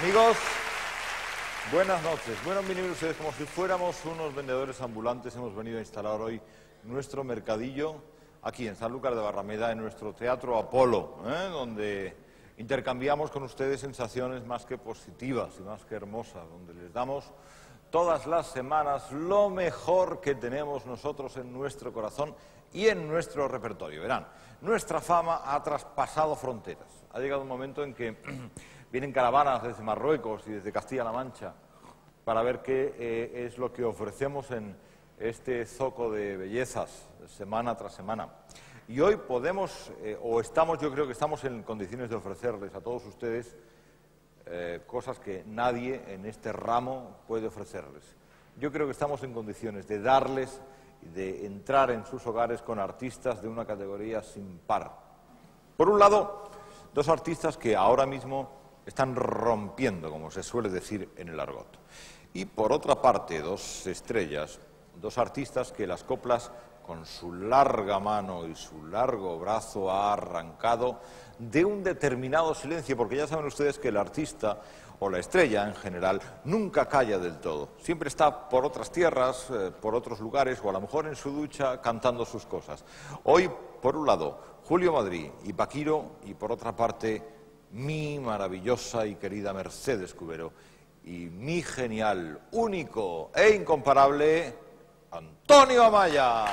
Amigos, buenas noches. Bueno, miren ustedes, como si fuéramos unos vendedores ambulantes, hemos venido a instalar hoy nuestro mercadillo aquí en Sanlúcar de Barrameda, en nuestro Teatro Apolo, donde intercambiamos con ustedes sensaciones más que positivas y más que hermosas, donde les damos todas las semanas lo mejor que tenemos nosotros en nuestro corazón y en nuestro repertorio. Verán, nuestra fama ha traspasado fronteras. Ha llegado un momento en que vienen caravanas desde Marruecos y desde Castilla-La Mancha para ver qué es lo que ofrecemos en este zoco de bellezas semana tras semana. Y hoy podemos, yo creo que estamos en condiciones de ofrecerles a todos ustedes cosas que nadie en este ramo puede ofrecerles. Yo creo que estamos en condiciones de darles y de entrar en sus hogares con artistas de una categoría sin par. Por un lado, dos artistas que ahora mismo están rompiendo, como se suele decir en el argot. Y por otra parte, dos estrellas, dos artistas que las coplas con su larga mano y su largo brazo ha arrancado de un determinado silencio, porque ya saben ustedes que el artista o la estrella en general nunca calla del todo. Siempre está por otras tierras, por otros lugares o a lo mejor en su ducha cantando sus cosas. Hoy, por un lado, Julio Madrí y Paquiro, y por otra parte, mi maravillosa y querida Mercedes Cubero y mi genial, único e incomparable Antonio Amaya.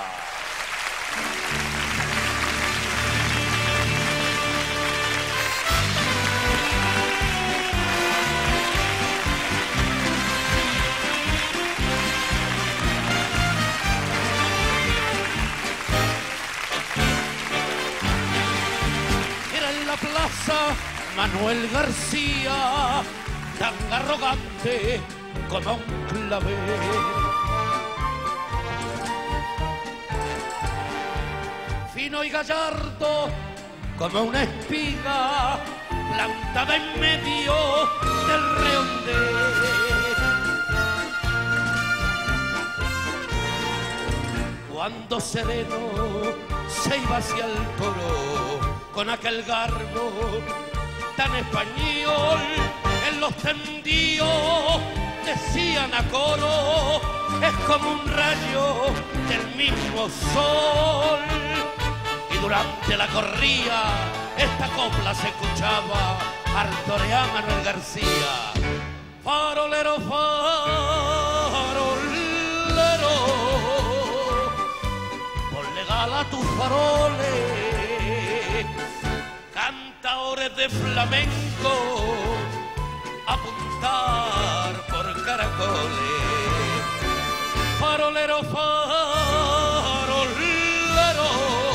Era en la plaza Manuel García, tan arrogante como un clavel. Fino y gallardo como una espiga plantada en medio del redondel. Cuando sereno se iba hacia el coro con aquel garbo tan español, en los tendíos decían a coro, es como un rayo del mismo sol. Y durante la corrida esta copla se escuchaba al torear Manuel García. Farolero, farolero, ponle gala a tus faroles, cantaores de flamenco, apuntar por caracoles. Farolero, farolero,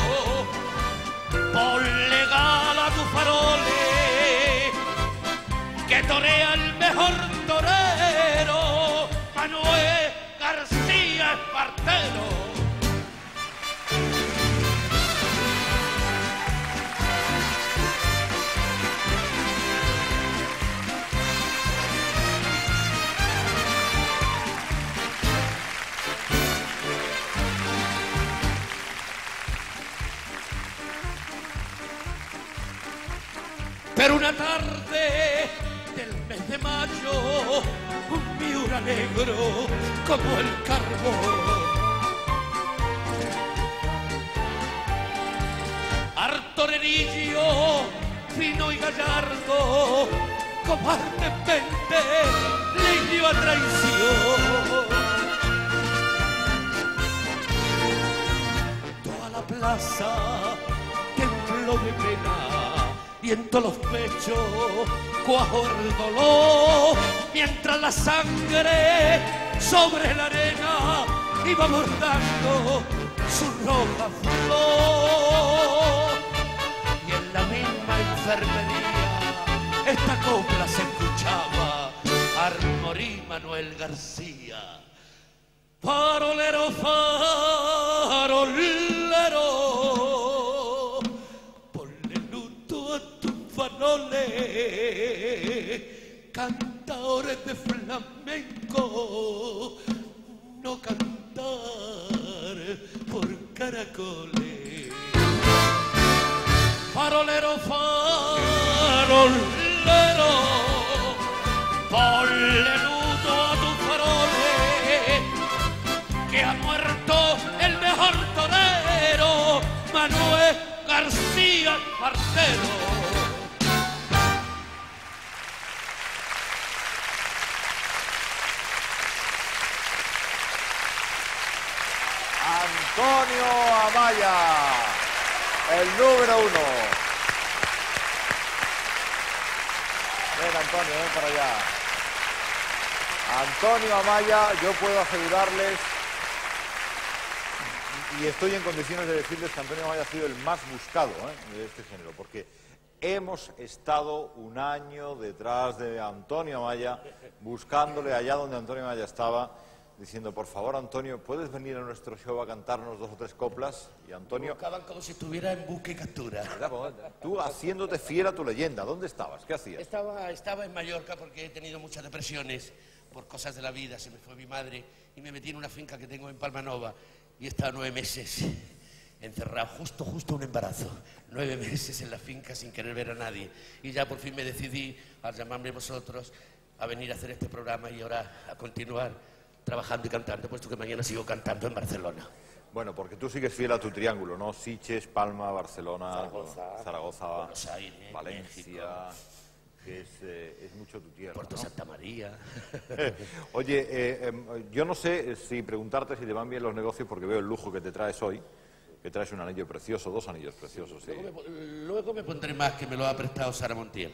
ponle gala a tus faroles, que torea el mejor torero, Manuel García Espartero. Pero una tarde del mes de mayo, un Miura negro como el carbón, artorerillo fino y gallardo, cobardemente le dio a traición. Toda la plaza tembló de pena y en todos los pechos cuajó el dolor, mientras la sangre sobre la arena iba bordando su roja flor. Y en la misma enfermería esta copla se escuchaba al morir Manuel García. Farolero, farolero, ponle luto a tus faroles, cantadores de flamenco, no cantar por caracoles. Farolero, farolero, cantó el mejor torero, Manuel García Martelo. Antonio Amaya, el número 1. Ven, Antonio, ven para allá. Antonio Amaya, yo puedo asegurarles, y estoy en condiciones de decirles que Antonio Amaya ha sido el más buscado de este género, porque hemos estado un año detrás de Antonio Amaya, buscándole allá donde Antonio Amaya estaba, diciendo, por favor, Antonio, ¿puedes venir a nuestro show a cantarnos 2 o 3 coplas? Y Antonio... Buscaban como si estuviera en busca y captura. Tú haciéndote fiel a tu leyenda, ¿dónde estabas? ¿Qué hacías? Estaba en Mallorca porque he tenido muchas depresiones por cosas de la vida. Se me fue mi madre y me metí en una finca que tengo en Palmanova y he estado 9 meses encerrado, justo un embarazo. 9 meses en la finca sin querer ver a nadie. Y ya por fin me decidí, al llamarme vosotros, a venir a hacer este programa y ahora a continuar trabajando y cantando, puesto que mañana sigo cantando en Barcelona. Bueno, porque tú sigues fiel a tu triángulo, ¿no? Sitges, Palma, Barcelona, Zaragoza, Buenos Aires, Valencia, México, que es mucho tu tierra, Puerto ¿no? Santa María. Oye, yo no sé si preguntarte si te van bien los negocios, porque veo el lujo que te traes hoy, que traes un anillo precioso, 2 anillos preciosos. Sí. Luego me pondré más, que me lo ha prestado Sara Montiel.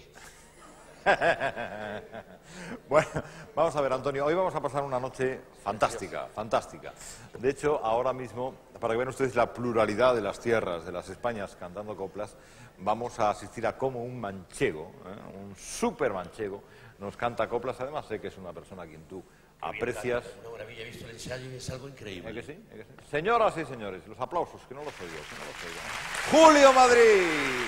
Bueno, vamos a ver, Antonio, hoy vamos a pasar una noche fantástica, fantástica. De hecho, ahora mismo, para que vean ustedes la pluralidad de las tierras, de las Españas cantando coplas, vamos a asistir a cómo un manchego, un súper manchego, nos canta coplas. Además, sé que es una persona a quien tú aprecias. Una maravilla, he visto el ensayo y es algo increíble. ¿Es que sí? ¿Es que sí? Señoras y señores, los aplausos, que no los oigo, que no los oigo. ¡Julio Madrid!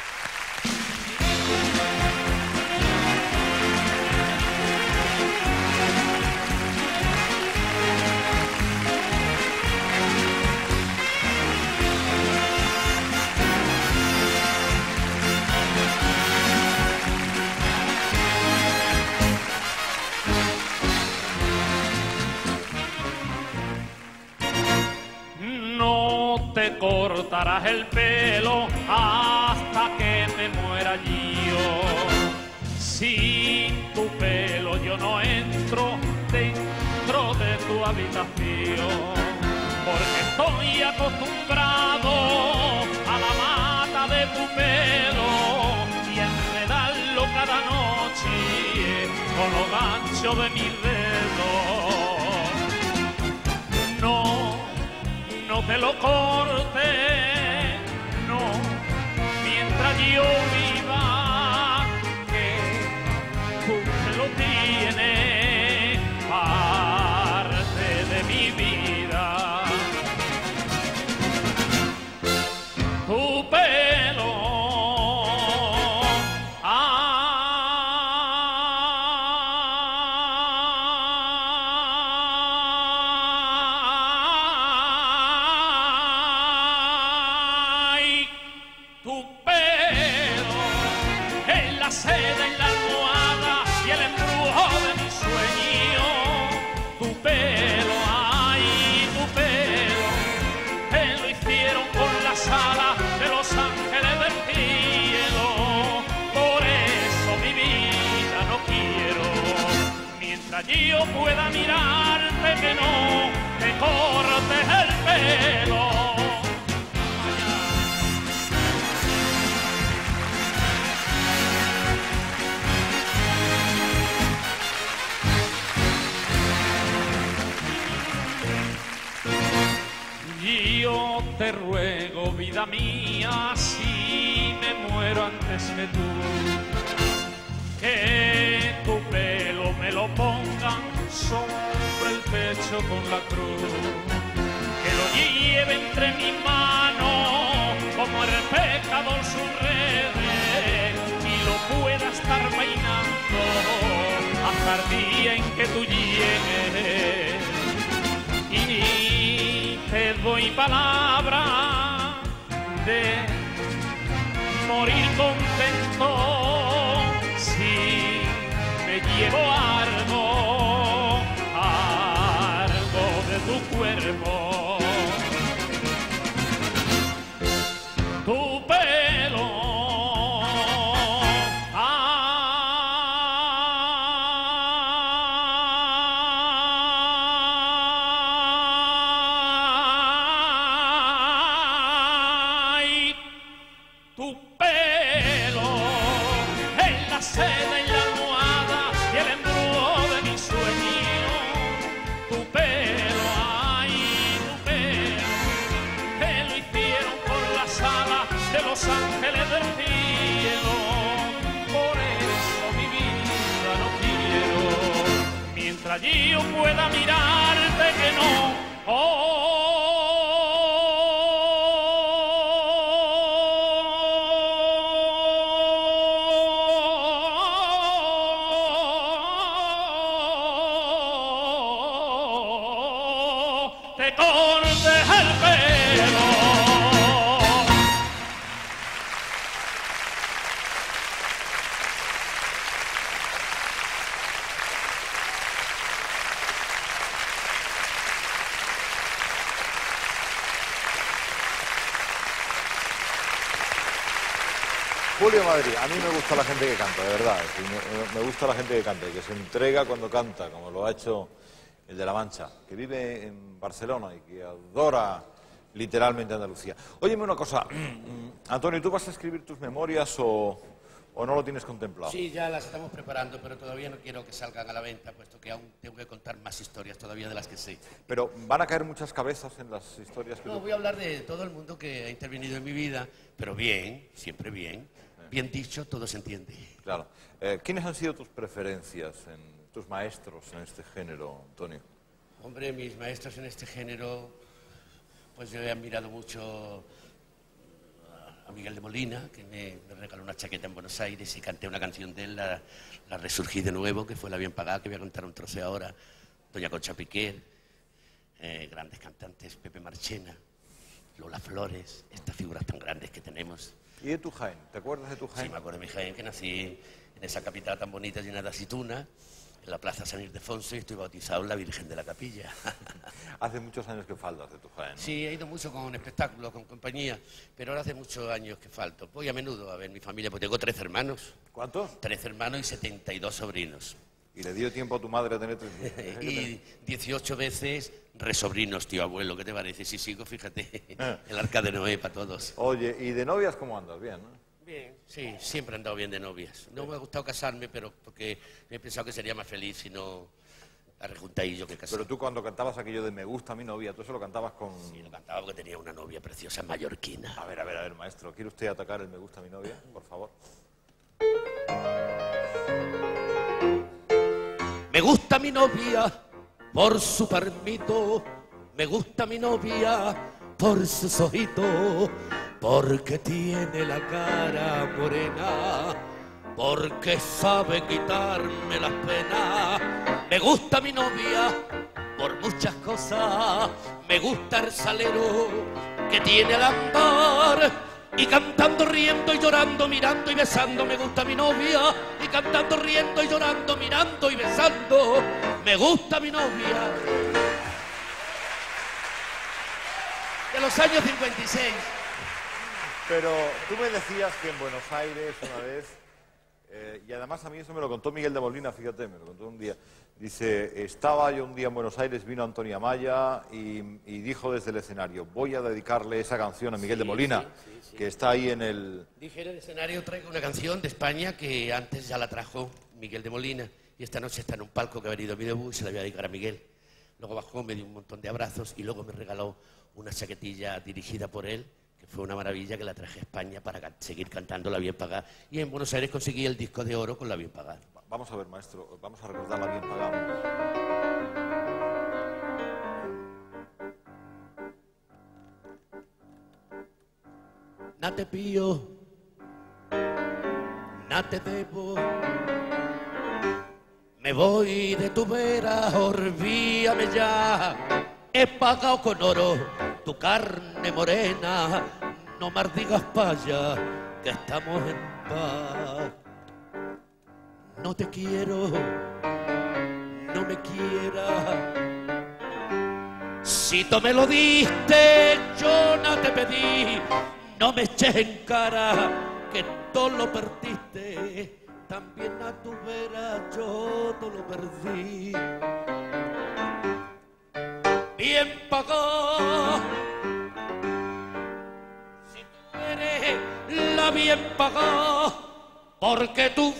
No te cortarás el pelo hasta que me muera yo. Sin tu pelo yo no entro dentro de tu habitación, porque estoy acostumbrado a la mata de tu pelo y a enredarlo cada noche con los ganchos de mis dedos. No te lo cortes, no, mientras yo viva, que tú te lo tienes, parte de mi vida. Tu pelo, yo pueda mirarte, que no te cortes el pelo. Yo te ruego, vida mía, si me muero antes que tú, que tu pelo me lo pongan sobre el pecho con la cruz, que lo lleve entre mis manos como el pecador sus redes y lo pueda estar peinando hasta el día en que tú llegues. Y te doy palabra de morir contento si me llevo algo de tu cuerpo. allí yo pueda mirarte que no. Te cortes el pelo. Julio Madrid, a mí me gusta la gente que canta, de verdad. Es decir, me gusta la gente que canta y que se entrega cuando canta, como lo ha hecho el de La Mancha, que vive en Barcelona y que adora literalmente Andalucía. Óyeme una cosa, Antonio, ¿tú vas a escribir tus memorias o no lo tienes contemplado? Sí, ya las estamos preparando, pero todavía no quiero que salgan a la venta, puesto que aún tengo que contar más historias todavía de las que sé. Pero van a caer muchas cabezas en las historias que No, tú... voy a hablar de todo el mundo que ha intervenido en mi vida, pero bien, siempre bien. Bien dicho, todo se entiende. Claro. ¿Quiénes han sido tus preferencias, tus maestros en este género, Antonio? Hombre, mis maestros en este género, pues yo he admirado mucho a Miguel de Molina, que me regaló una chaqueta en Buenos Aires y canté una canción de él, la resurgí de nuevo, que fue La Bien Pagada, que voy a contar un trozo ahora. Doña Concha Piquer, grandes cantantes, Pepe Marchena, Lola Flores, estas figuras tan grandes que tenemos. ¿Y de tu Jaén? ¿Te acuerdas de tu Jaén? Sí, me acuerdo de mi Jaén, que nací en esa capital tan bonita llena de aceitunas, en la plaza San Ildefonso, y estoy bautizado en la Virgen de la Capilla. Hace muchos años que faltas de tu Jaén, ¿no? Sí, he ido mucho con espectáculos, con compañía, pero ahora hace muchos años que falto. Voy a menudo a ver mi familia, porque tengo 13 hermanos. ¿Cuántos? 13 hermanos y 72 sobrinos. ¿Y le dio tiempo a tu madre a tener 3 Y 18 veces resobrinos, tío abuelo, ¿qué te parece? Si sigo, fíjate, el arca de Noé para todos. Oye, ¿y de novias cómo andas? Bien, ¿no? Bien, sí, siempre he andado bien de novias. No me ha gustado casarme, pero porque he pensado que sería más feliz si no arrejuntadillo que casado. Pero tú cuando cantabas aquello de me gusta mi novia, tú eso lo cantabas con... Sí, lo cantaba porque tenía una novia preciosa mallorquina. A ver, maestro, ¿quiere usted atacar el me gusta mi novia, por favor? Me gusta mi novia por su palmito, me gusta mi novia por sus ojitos, porque tiene la cara morena, porque sabe quitarme las penas. Me gusta mi novia por muchas cosas, me gusta el salero que tiene al andar. Y cantando, riendo y llorando, mirando y besando, me gusta mi novia. Y cantando, riendo y llorando, mirando y besando, me gusta mi novia. De los años 56. Pero tú me decías que en Buenos Aires una vez, y además a mí eso me lo contó Miguel de Molina, fíjate, me lo contó un día. Dice, estaba yo un día en Buenos Aires, vino Antonio Amaya y dijo desde el escenario, voy a dedicarle esa canción a Miguel de Molina, que está ahí en el... Dije en el escenario, traigo una canción de España que antes ya la trajo Miguel de Molina y esta noche está en un palco que ha venido a mi debut y se la voy a dedicar a Miguel. Luego bajó, me dio un montón de abrazos y luego me regaló una chaquetilla dirigida por él, que fue una maravilla, que la traje a España para seguir cantando La Bien Pagada. Y en Buenos Aires conseguí el disco de oro con La Bien Pagada. Vamos a ver, maestro, vamos a recordar La Bien Pagada. Na te pío, na te debo, me voy de tu vera, olvídame ya. He pagado con oro tu carne morena, no más digas paya, que estamos en paz. No te quiero, no me quieras. Si tú me lo diste, yo no te pedí. No me eches en cara que todo lo perdiste. También a tu vera yo todo lo perdí. Bien pagado, si tú eres la bien pagada, porque tus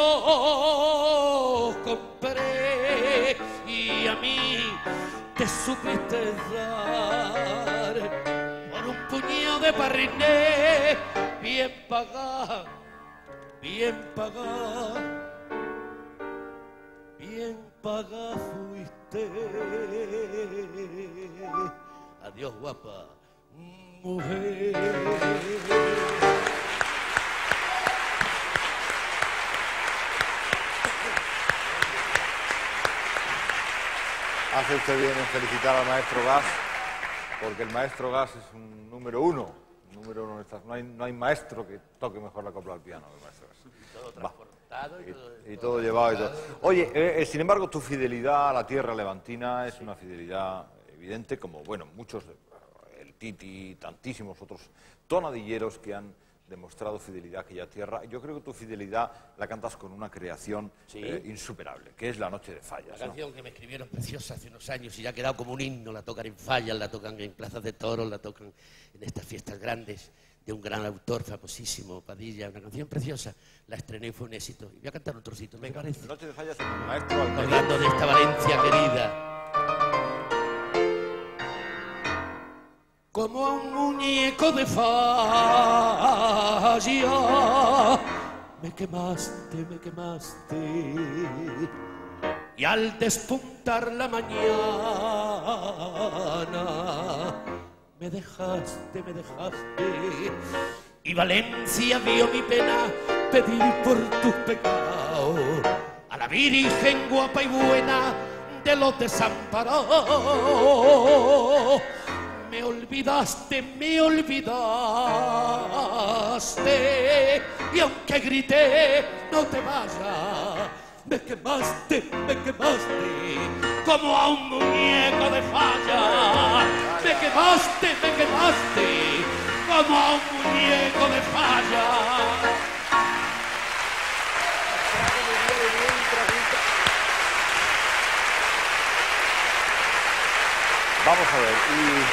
besos compré y a mí te supiste dar por un puñado de parriné. Bien pagada, bien pagada, bien paga fuiste. Adiós, guapa mujer. Hace usted bien en felicitar al maestro Gas, porque el maestro Gas es un número uno en estas. No hay maestro que toque mejor la copla al piano que el maestro Gas. Todo transportado y todo llevado y todo. Oye, sin embargo, tu fidelidad a la tierra levantina es una fidelidad evidente, como, bueno, muchos, el Titi, tantísimos otros tonadilleros que han demostrado fidelidad a aquella tierra. Yo creo que tu fidelidad la cantas con una creación insuperable, que es La Noche de Fallas. La canción que me escribieron preciosa hace unos años y ya ha quedado como un himno. La tocan en Fallas, la tocan en plazas de toros, la tocan en estas fiestas grandes de un gran autor famosísimo, Padilla. Una canción preciosa. La estrené y fue un éxito. Y voy a cantar un trocito, ¿me parece? La Noche de Fallas, el maestro Almería. Hablando de esta Valencia querida. Como a un muñeco de falla, me quemaste, y al despuntar la mañana, me dejaste, y Valencia vio mi pena pedir por tus pecados a la Virgen guapa y buena de los desamparados. Me olvidaste, y aunque grité, no te vayas, me quemaste, como a un muñeco de falla, me quemaste, como a un muñeco de falla. Vamos a ver,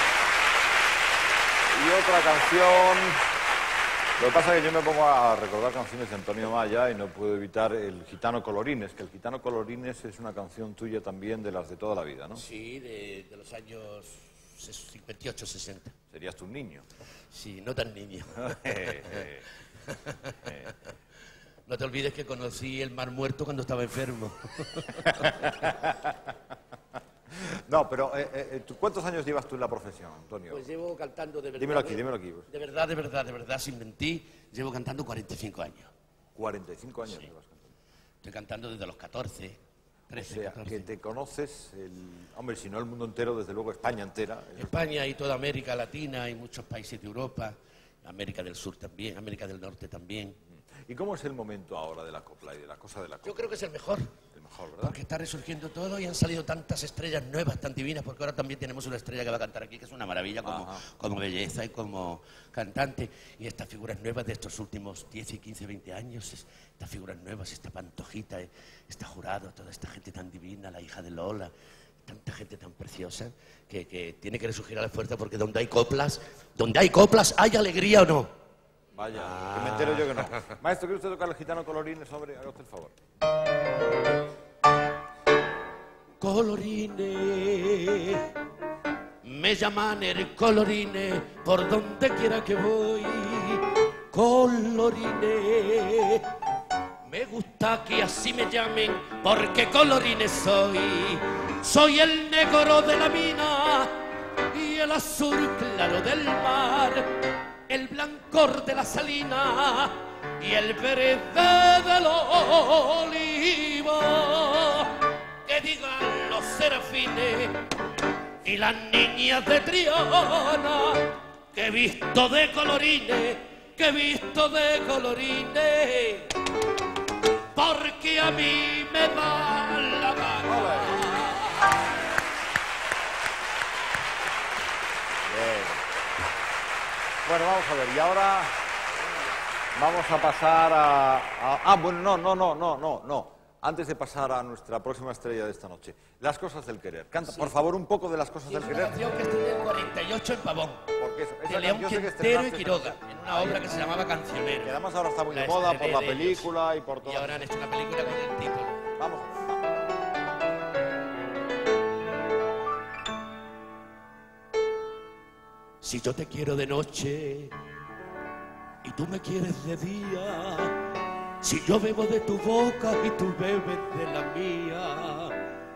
y otra canción. Lo que pasa es que yo me pongo a recordar canciones de Antonio Maya y no puedo evitar El Gitano Colorines, que El Gitano Colorines es una canción tuya también de las de toda la vida, ¿no? Sí, de los años 58, 60. Serías tú un niño. Sí, no tan niño. No te olvides que conocí el Mar Muerto cuando estaba enfermo. No, pero ¿cuántos años llevas tú en la profesión, Antonio? Pues llevo cantando de verdad. Dímelo aquí. De verdad, sin mentir, llevo cantando 45 años. 45 años Sí. llevas cantando. Estoy cantando desde los 14, 13, O sea, 14. que te conoces, hombre, si no el mundo entero, desde luego España entera. España y toda América Latina y muchos países de Europa, América del Sur también, América del Norte también. ¿Y cómo es el momento ahora de la copla y de la cosa de la copla? Yo creo que es el mejor. El mejor, ¿verdad? Porque está resurgiendo todo y han salido tantas estrellas nuevas, tan divinas, porque ahora también tenemos una estrella que va a cantar aquí, que es una maravilla como belleza y como cantante. Y estas figuras nuevas de estos últimos 10 y 15, 20 años, estas figuras nuevas, esta Pantojita, esta Jurado, toda esta gente tan divina, la hija de Lola, tanta gente tan preciosa, que tiene que resurgir a la fuerza, porque donde hay coplas, ¿hay alegría o no? Vaya, que me entero yo que no. Maestro, ¿quiere usted tocar El Gitano Colorines? Hombre, haga usted el favor. Colorines, me llaman el Colorines por donde quiera que voy. Colorines, me gusta que así me llamen porque Colorines soy el negro de la mina y el azul claro del mar, el blancor de la salina y el verde del olivo. Que digan los serafines y las niñas de Triana que he visto de colorines, porque a mí me da la gana. Bien. Bueno, vamos a ver, y ahora vamos a pasar a... bueno, no. Antes de pasar a nuestra próxima estrella de esta noche, Las Cosas del Querer. Canta, por favor, un poco de Las Cosas del Es Querer. una canción que estudié en 48 en Pavón, Porque de León Quintero y Quiroga, en una obra que se llamaba Cancionero. Que además ahora está muy La de moda por la estrené de película y por ellos. todo. Y ahora han hecho una película con el título. Vamos. Si yo te quiero de noche y tú me quieres de día, si yo bebo de tu boca y tú bebes de la mía,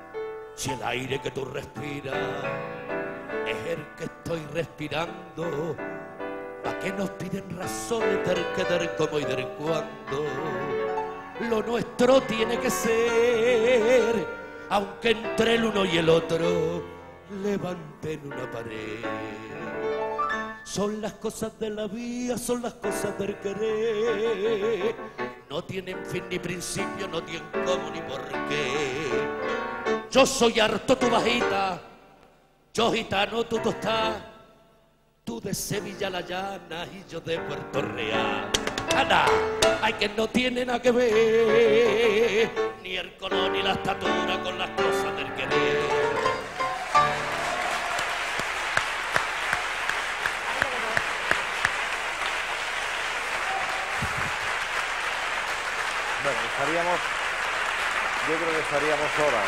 Si el aire que tú respiras es el que estoy respirando, ¿pa' qué nos piden razones del qué, del cómo y del cuándo? Lo nuestro tiene que ser, aunque entre el uno y el otro levanten una pared. Son las cosas de la vida, son las cosas del querer. No tienen fin ni principio, no tienen cómo ni por qué. Yo soy harto, tu bajita, yo gitano, tú tostás, tú de Sevilla la Llana y yo de Puerto Real. Ana, hay que no tiene nada que ver, ni el color ni la estatura con las cosas del querer. Bueno, yo creo que estaríamos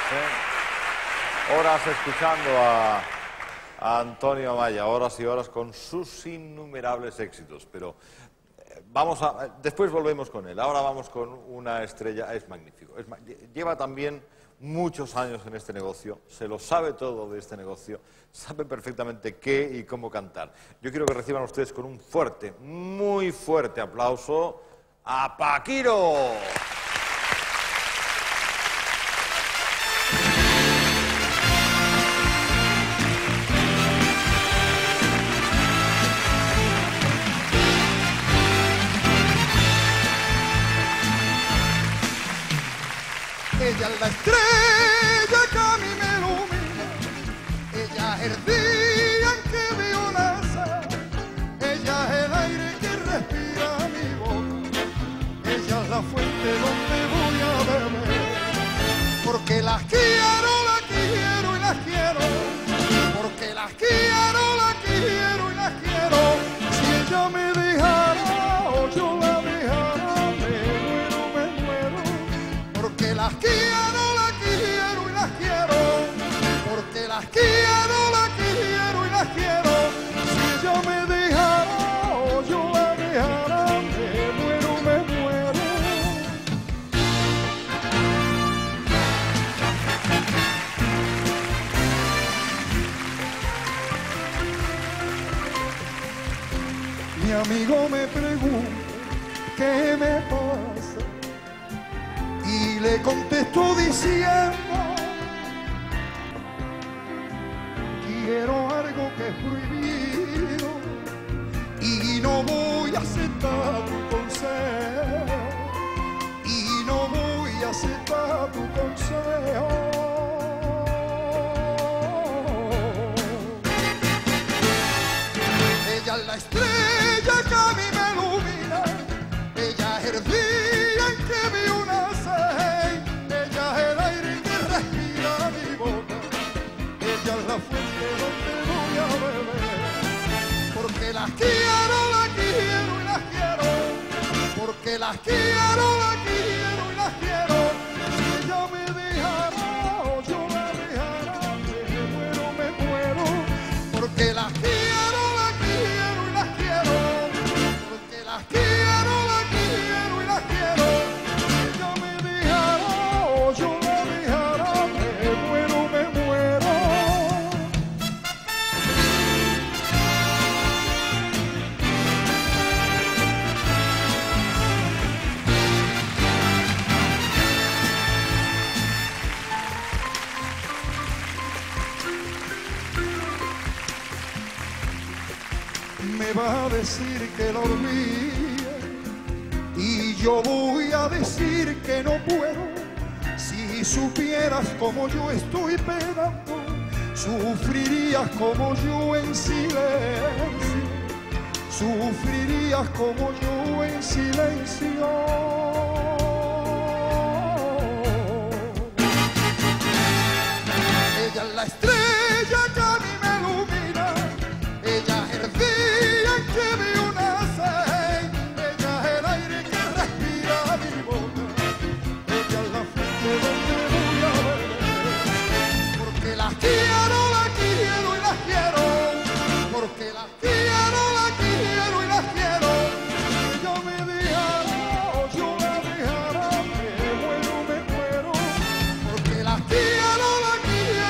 horas escuchando a Antonio Amaya, horas y horas con sus innumerables éxitos, pero después volvemos con él. Ahora vamos con una estrella, es magnífico. Lleva también muchos años en este negocio, se lo sabe todo de este negocio, sabe perfectamente qué y cómo cantar. Yo quiero que reciban ustedes con un fuerte, muy fuerte aplauso a Paquiro. Ella es la estrella que a mí me ilumina, ella es el día en que vio nacer, ella es el aire que respira mi boca, ella es la fuente donde voy a beber, porque las quiero y las quiero, porque las quiero y las quiero, si ella me dejara o yo la dejara, me muero, porque las quiero y las quiero, porque las quiero y las quiero, si ella me dejara o yo la dejara, me muero. Mi amigo me pregunta qué me pasa y le contesto diciendo: quiero algo que es prohibido y no voy a aceptar tu consejo, y no voy a aceptar tu consejo. Ella es la estrella que a mí me ilumina, ella es el día en que vi nacer, ella es el aire que respira mi boca, ella es la fuente donde voy a beber, porque las quiero y las quiero, porque las quiero y las quiero, si ella me dejara o yo la dejara, me muero, porque las quiero y las quiero, porque las quiero y las quiero, si ella me dejara o yo la dejara, me muero. Me va a decir que lo olvide y yo voy a decir que no puedo. Si supieras como yo estoy penando, sufrirías como yo en silencio, sufrirías como yo en silencio. Ella es la estrella que a mí me ilumina, ella es el día en que vi nacer, ella es el aire que respira mi boca, ella es la fuente donde voy a beber, porque las quiero y las quiero, porque las quiero y las quiero, si ella me dejara o yo la dejara, me muero, porque las quiero y las quiero.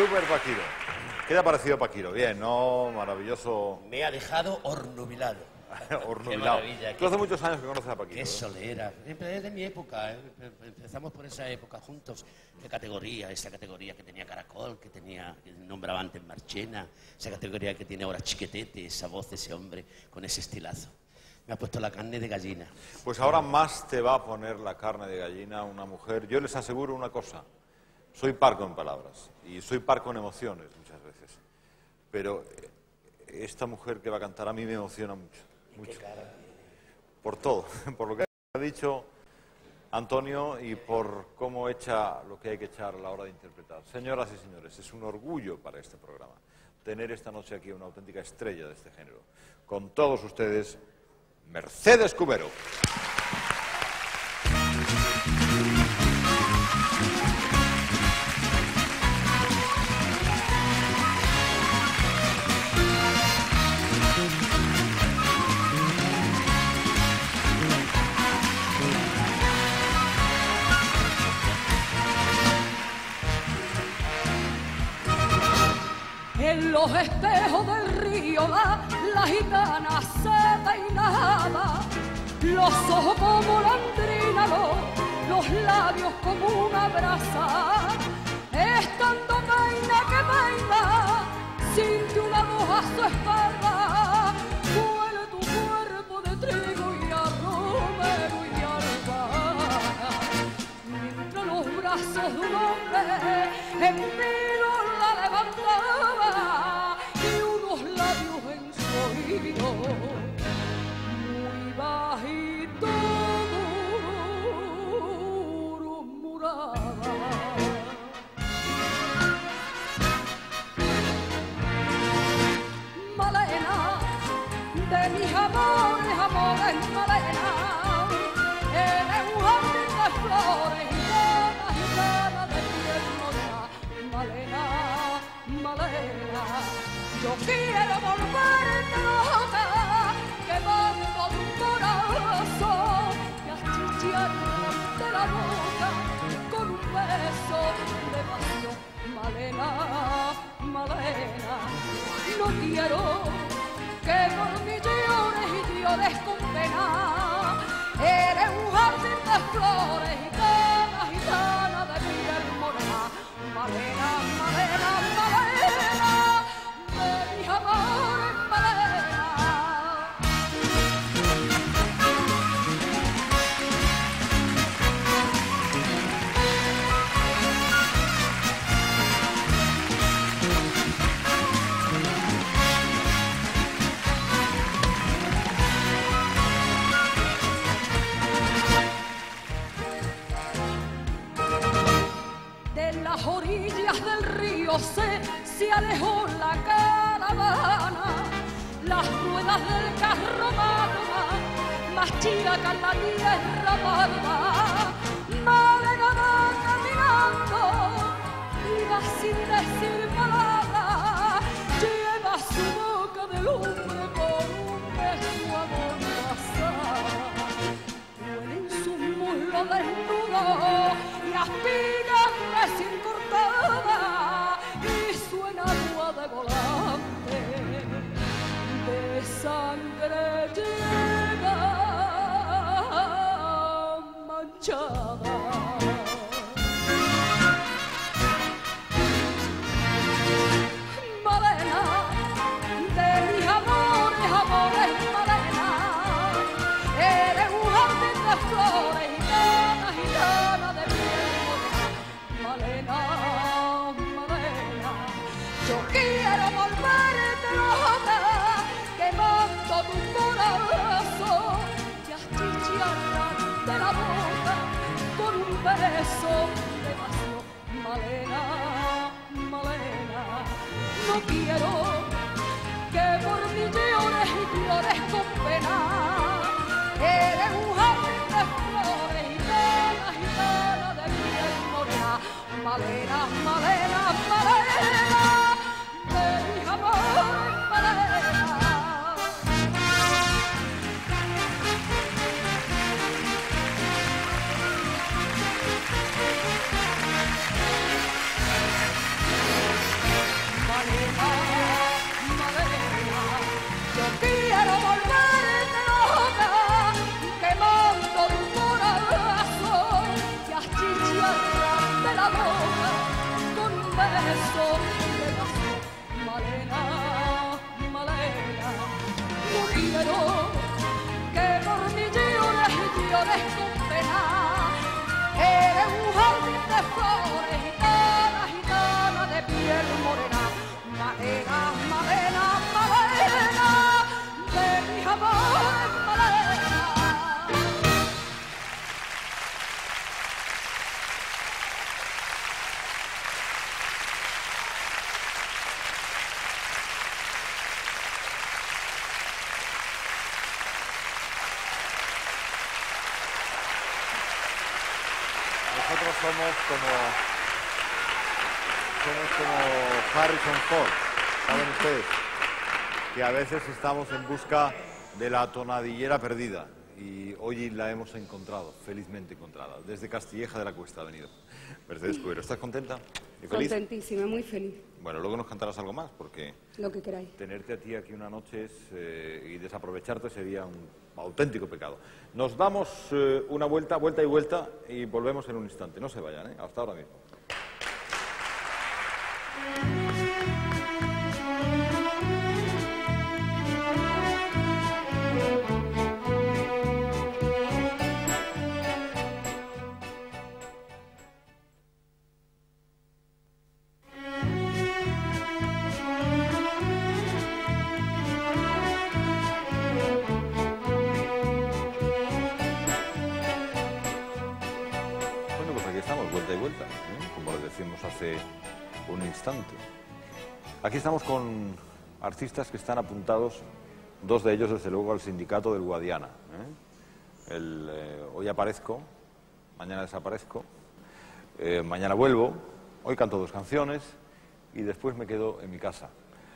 Super Paquiro. ¿Qué te ha parecido Paquiro? Bien, ¿no? Maravilloso. Me ha dejado hornubilado. Hornubilado. Qué maravilla. Tú hace muchos años que conoces a Paquiro. Qué solera. Es de mi época, ¿eh? Empezamos por esa época juntos. Qué categoría, esa categoría que tenía Caracol, que nombraba antes Marchena, esa categoría que tiene ahora Chiquetete, esa voz de ese hombre con ese estilazo. Me ha puesto la carne de gallina. Pues ahora más te va a poner la carne de gallina una mujer. Yo les aseguro una cosa. Soy parco en palabras y soy parco en emociones muchas veces. Pero esta mujer que va a cantar a mí me emociona mucho. Mucho. Por todo, por lo que ha dicho Antonio y por cómo echa lo que hay que echar a la hora de interpretar. Señoras y señores, es un orgullo para este programa tener esta noche aquí una auténtica estrella de este género. Con todos ustedes, Mercedes Cubero. En los espejos del río la gitana se peinaba, los ojos como landrina, los labios como una brasa. Estando peina que peina, siente una voz a su espalda, huele tu cuerpo de trigo y a romero y albahaca. Mientras los brazos de un hombre en vilo la levantaba y unos labios en su oído muy bajito murmuraba. Malena, de mis amores, amores, Malena, eres un jardín de flores y gana de piel morena. Malena, Malena, yo quiero volverte loca, quemando tu corazón y achicharte la boca con un beso de pasión. Malena, Malena, no quiero que por mí llores y llores con pena. Eres un jardín de flores y gana gitana de piel morena. Malena, Malena, Malena, de mis amores, Malena. De las orillas del río se alejó la caravana, las ruedas del carro más chiacas la tierra parda. Malena va caminando y va sin decir palabra, lleva su boca de lumbre por un beso amordazada. Huelen sus muslos desnudos y aspiran recién cortada y suena agua de volante de sangre llena manchada. Malena, de mis amores, amores, Malena, eres un jardín de flores gitana de piel morena. Malena, Malena, yo quiero volverte loca, quemando tu corazón y achicharte la boca con un beso de pasión. Malena, Malena, no quiero que por mí llores y llores con pena. Eres un jardín de flores gitana de piel morena. Malena, Malena, Malena, de mis amores, Malena. eso le pasó. Malena, Malena, no quiero que por mí llores con pena. Eres un jardín de flores, gitana, gitana de piel morena. Malena, Malena, Malena, de mis amores, Malena. Nosotros somos como Harrison Ford, ¿saben ustedes? Que a veces estamos en busca de la tonadillera perdida y hoy la hemos encontrado, felizmente encontrada. Desde Castilleja de la Cuesta ha venido Mercedes Cubero. ¿Estás contenta y feliz? Contentísima, muy feliz. Bueno, luego nos cantarás algo más porque Lo que queráis. tenerte a ti aquí una noche y desaprovecharte sería un auténtico pecado. Nos damos una vuelta y volvemos en un instante. No se vayan, ¿eh? Hasta ahora mismo. Hace un instante. Aquí estamos con artistas que están apuntados, dos de ellos desde luego al sindicato del Guadiana. Hoy aparezco, mañana desaparezco, mañana vuelvo, hoy canto 2 canciones y después me quedo en mi casa.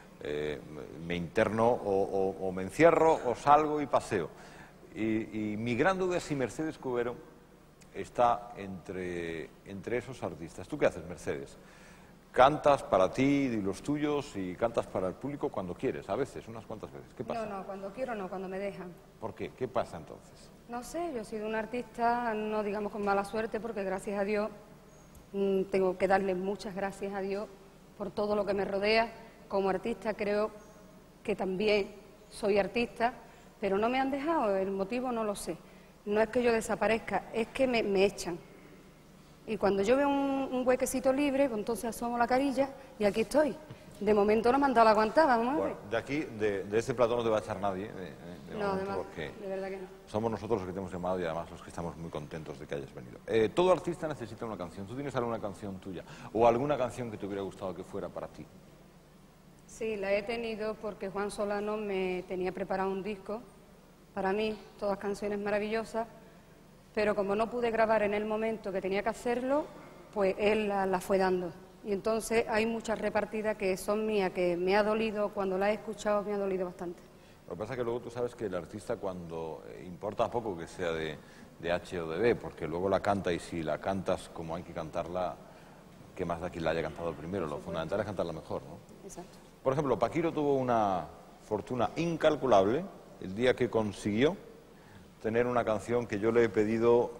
Me interno o me encierro o salgo y paseo. Y mi gran duda es si Mercedes Cubero está entre esos artistas. ¿Tú qué haces, Mercedes? ¿Cantas para ti y los tuyos y cantas para el público cuando quieres? A veces, unas cuantas veces. ¿Qué pasa? No, cuando quiero no, cuando me dejan. ¿Por qué? ¿Qué pasa entonces? No sé, yo he sido un artista, no digamos con mala suerte, porque gracias a Dios, tengo que darle muchas gracias a Dios por todo lo que me rodea. Como artista creo que también soy artista, pero no me han dejado, el motivo no lo sé. No es que yo desaparezca, es que me echan. Y cuando yo veo un huequecito libre, pues entonces asomo la carilla y aquí estoy. De momento no me han dado la aguantada, vamos a ver. Bueno, de aquí, de este plató no te va a echar nadie, No, porque de verdad que no. somos nosotros los que te hemos llamado y además los que estamos muy contentos de que hayas venido. Todo artista necesita una canción. ¿Tú tienes alguna canción tuya o alguna canción que te hubiera gustado que fuera para ti? Sí, la he tenido porque Juan Solano me tenía preparado un disco para mí, todas canciones maravillosas, pero como no pude grabar en el momento que tenía que hacerlo, pues él la fue dando. Y entonces hay muchas repartidas que son mías, que me ha dolido, cuando la he escuchado me ha dolido bastante. Lo que pasa es que luego tú sabes que el artista cuando importa poco que sea de H o de B, porque luego la canta y si la cantas como hay que cantarla, ¿qué más da quien la haya cantado primero? Lo fundamental es cantarla mejor, ¿no? Exacto. Por ejemplo, Paquiro tuvo una fortuna incalculable el día que consiguió tener una canción que yo le he pedido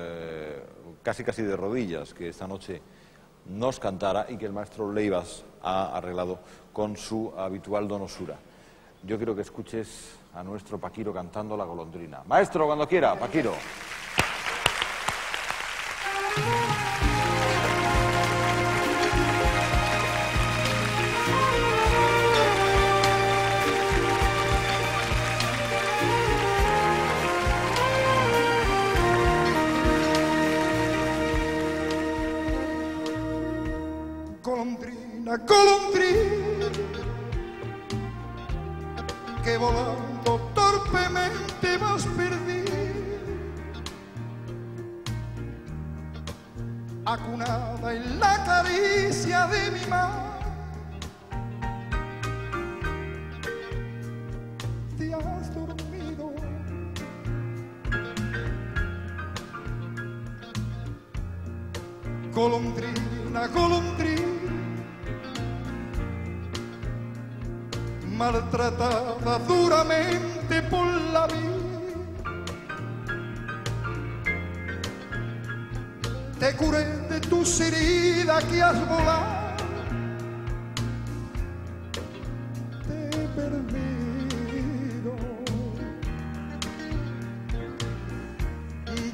casi de rodillas, que esta noche nos cantara y que el maestro Leivas ha arreglado con su habitual donosura. Yo quiero que escuches a nuestro Paquiro cantando La golondrina. Maestro, cuando quiera, Paquiro. Golondrina, golondrina, que volando torpemente vas perdida, acunada en la caricia de mi mar. Te has dormido, golondrina, golondrina, maltratada duramente por la vida. Te curé de tus heridas que has volado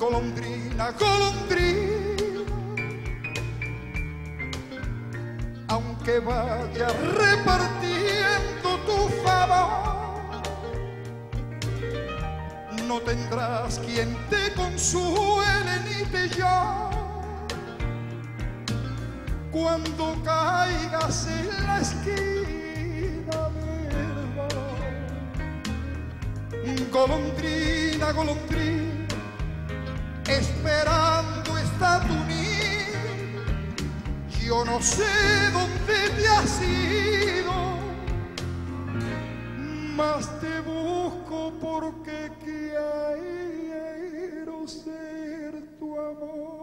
Golondrina, golondrina, aunque vaya repartiendo tu favor, no tendrás quien te consuele ni te llame cuando caigas en la esquina del mar. Golondrina, golondrina, esperando está tu nido, yo no sé dónde te has ido, mas te busco porque quiero ser tu amor.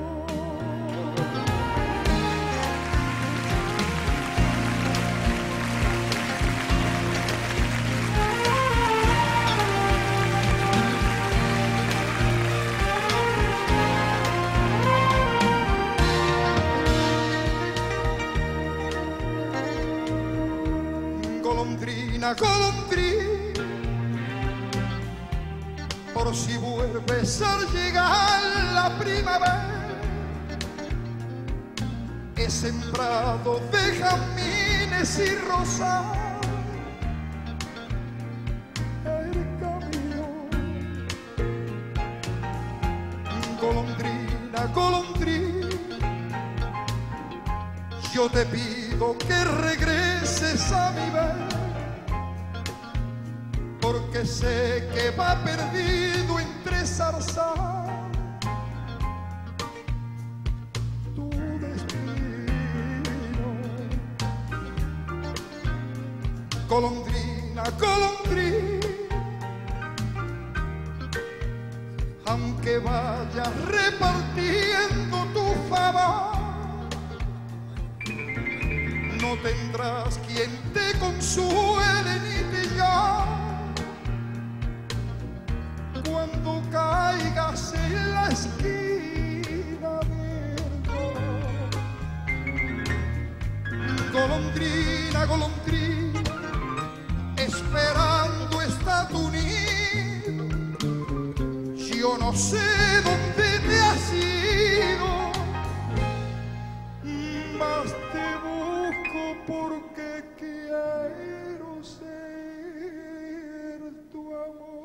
Golondrina, golondrina, por si vuelves a llegar la primavera, he sembrado de jazmines y rosas el camino. Golondrina, golondrina, yo te pido que regreses a mi ver, porque sé que va perdido entre zarzas tu destino. Golondrina, golondrina, aunque vayas repartiendo tu favor, no tendrás quien te consuele ni te llame cuando caigas en la esquina del mar. Golondrina, golondrina, esperando está tu nido, yo no sé dónde te has ido, mas te busco porque quiero ser tu amor.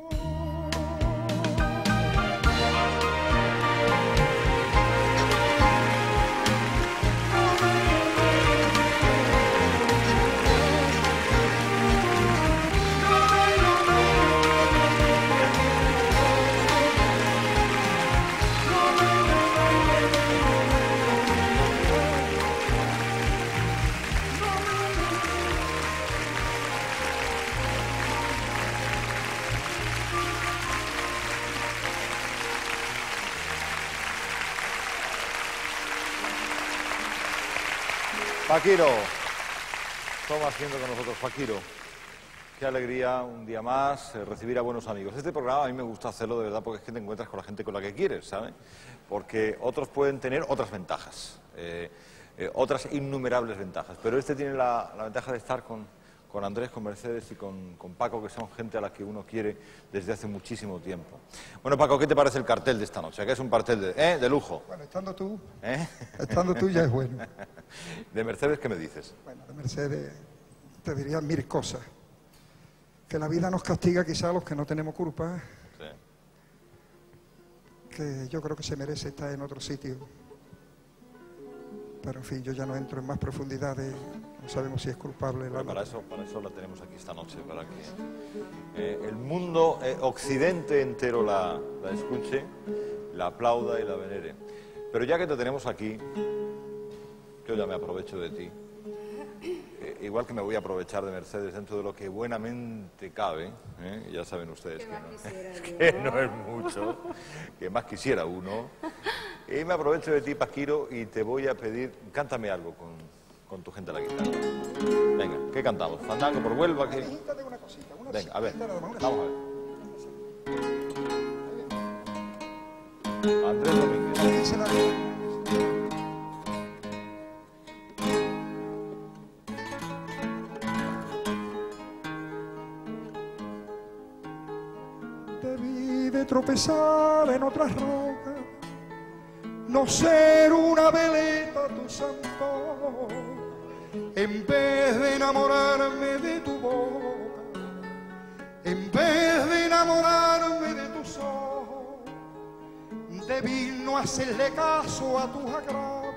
Paquiro, toma asiento con nosotros, Paquiro. Qué alegría un día más recibir a buenos amigos. Este programa a mí me gusta hacerlo de verdad porque es que te encuentras con la gente con la que quieres, ¿sabes? Porque otros pueden tener otras ventajas, otras innumerables ventajas, pero este tiene la ventaja de estar con Andrés, con Mercedes y con Paco, que son gente a la que uno quiere desde hace muchísimo tiempo. Bueno, Paco, ¿qué te parece el cartel de esta noche? Que es un cartel de lujo. Bueno, estando tú ya es bueno. ¿De Mercedes qué me dices? Bueno, de Mercedes te diría mil cosas. Que la vida nos castiga quizá a los que no tenemos culpa. Sí. Que yo creo que se merece estar en otro sitio. Pero en fin, yo ya no entro en más profundidades. No sabemos si es culpable. Bueno, para eso la tenemos aquí esta noche, para que el mundo occidente entero la escuche, la aplauda y la venere. Pero ya que te tenemos aquí, yo ya me aprovecho de ti. Igual que me voy a aprovechar de Mercedes dentro de lo que buenamente cabe, ya saben ustedes que no es mucho, que más quisiera uno. Y me aprovecho de ti, Paquiro, y te voy a pedir, cántame algo con tu gente a la guitarra. Venga, ¿qué cantamos? ¿Fandango por Huelva? ¿Qué? Venga, a ver, vamos a ver. Andrés Domínguez. Te vi de de tropezar en otras rocas, no ser una veleta tu santo, en vez de enamorarme de tu boca, en vez de enamorarme de tus ojos, debí no hacerle caso a tus agravios,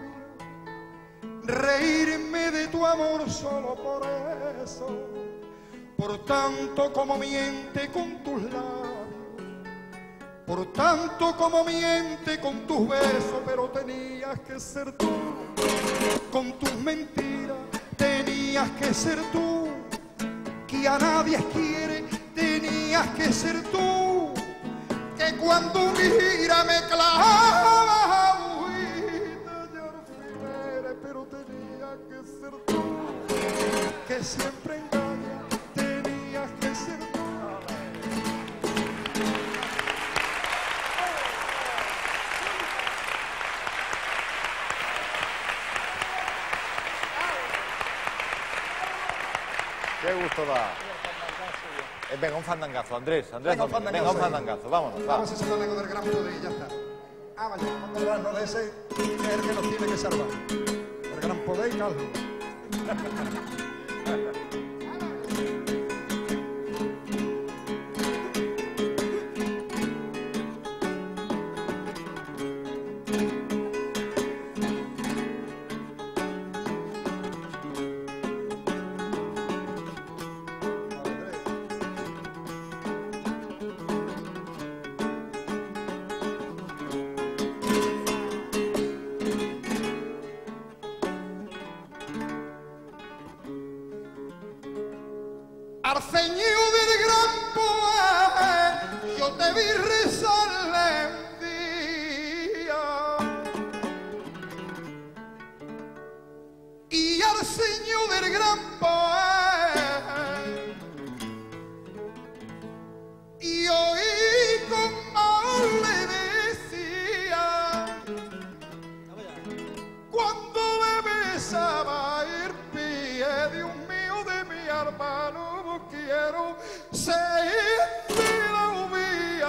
reírme de tu amor solo por eso, por tanto como miente con tus labios, por tanto como miente con tus besos, pero tenías que ser tú, con tus mentiras, tenías que ser tú, que a nadie quiere, tenías que ser tú, que cuando mira me clava agüita, ya no primera, pero tenías que ser tú, que siempre engaña, tenías que ser tú. Qué gusto da. Venga, un fandangazo, Andrés, venga, un fandangazo, vámonos. Vamos a ese fandango del gran poder y ya está. Vaya, vamos a hablarnos de ese, que es el que nos tiene que salvar. El gran poder y Carlos. Al Señor del gran poder yo te vi rezarle un día, y al Señor del gran poder y oí como le decía cuando le besaba el pie, Dios mío de mi hermano, quiero ser la mía.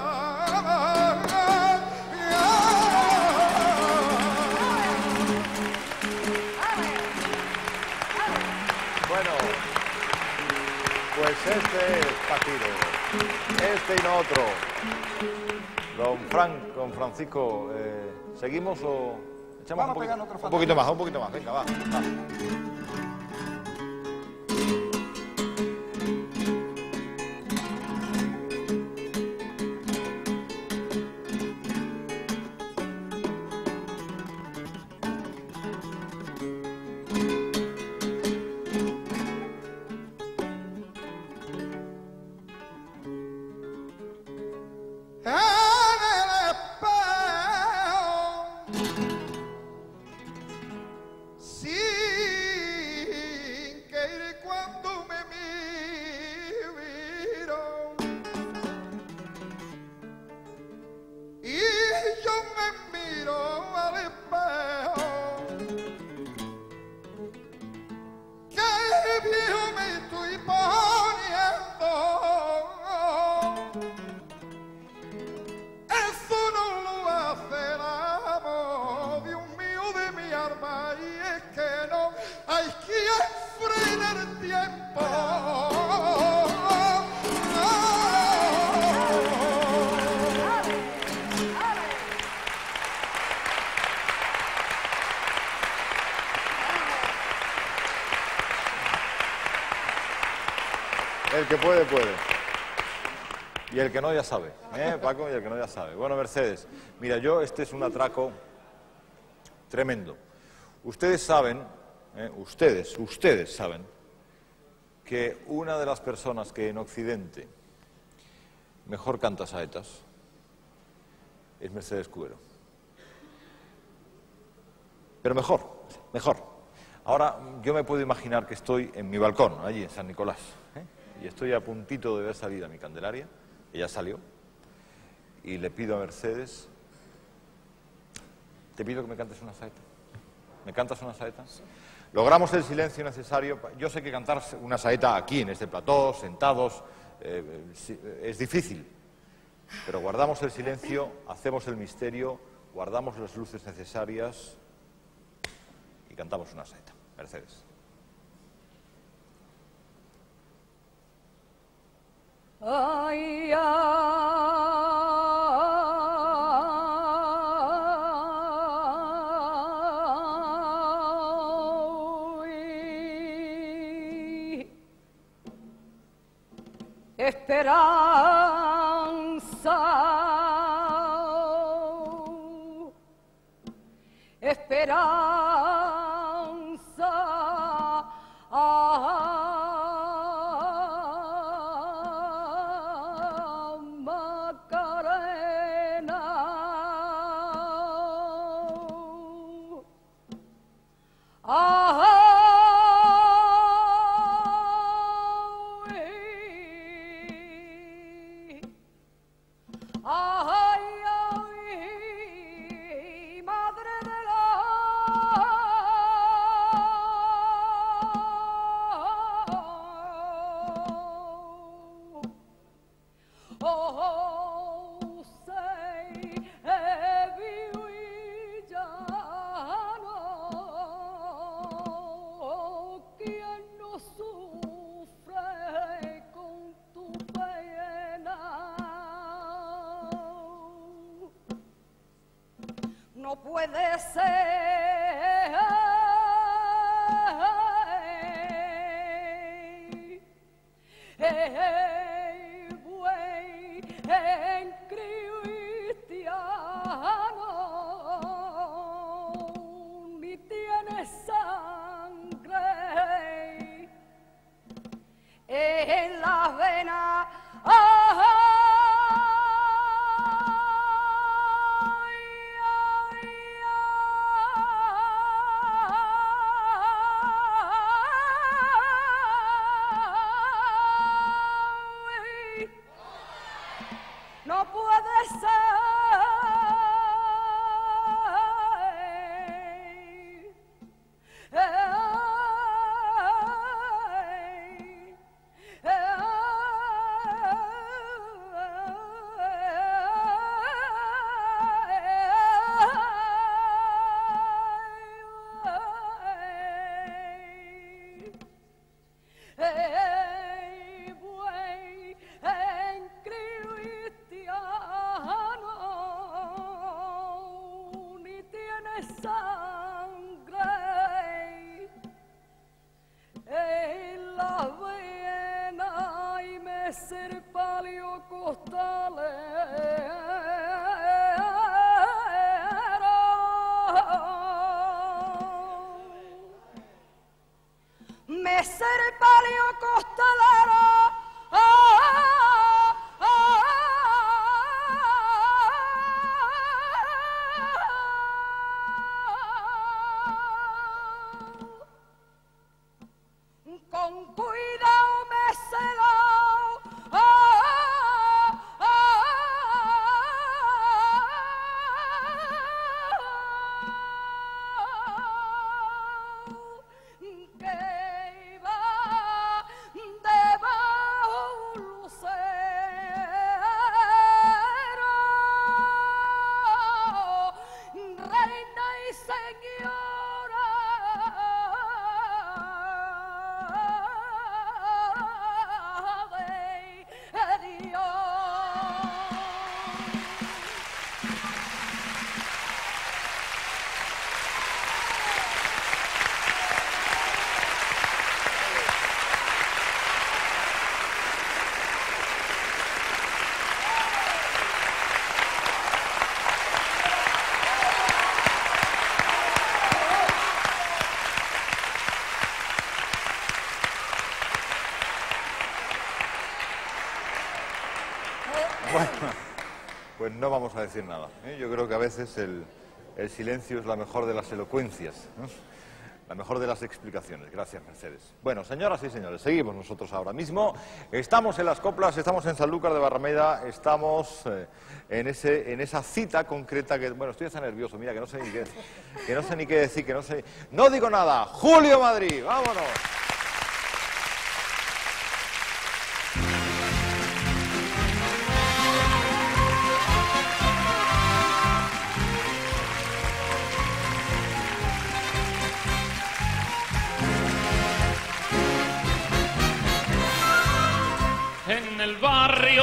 Bueno, pues este es Patiro, este y no otro. Don Francisco, ¿seguimos o echamos un poquito más, venga, va. El que puede, puede. Y el que no ya sabe, Paco, y el que no ya sabe. Bueno, Mercedes, mira, este es un atraco tremendo. Ustedes saben, ustedes saben que una de las personas que en Occidente mejor canta saetas es Mercedes Cubero. Pero mejor. Ahora yo me puedo imaginar que estoy en mi balcón, allí en San Nicolás, y estoy a puntito de ver salir a mi Candelaria, que ya salió, y le pido a Mercedes, te pido que me cantes una saeta. ¿Me cantas una saeta? Logramos el silencio necesario. Yo sé que cantar una saeta aquí, en este plató, sentados, es difícil, pero guardamos el silencio, hacemos el misterio, guardamos las luces necesarias y cantamos una saeta. Mercedes. Ay, ay, esperanza, esperanza, Macarena, ay, ay, madre de la oh, sei villano, quien no sufre con tu pena. No puede ser, güey, en cristiano, ni tiene sangre en la vena. No puede ser, güey, en cristiano, ni tiene sangre en la vena y me serpalio costalero, me serpalio costalero. Con cuidado me celó, que iba debajo un lucero, reina y señora de Dios. Bueno, pues no vamos a decir nada, ¿eh? Yo creo que a veces el silencio es la mejor de las elocuencias, ¿no? La mejor de las explicaciones. Gracias, Mercedes. Bueno, señoras y señores, seguimos nosotros ahora mismo. Estamos en las coplas, estamos en Sanlúcar de Barrameda, estamos en esa cita concreta que... Bueno, estoy hasta nervioso, mira, que no sé ni qué decir, que no sé... No digo nada. Julio Madrid, vámonos.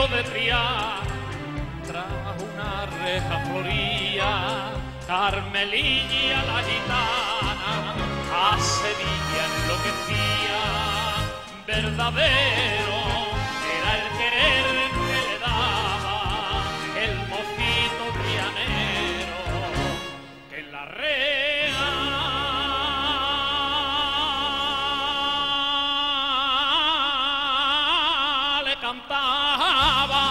río de Triana, tras una reja floría, Carmelilla la gitana, a Sevilla enloquecía, verdadero era el querer que le daba el mocito trianero, que en la rea le cantaba.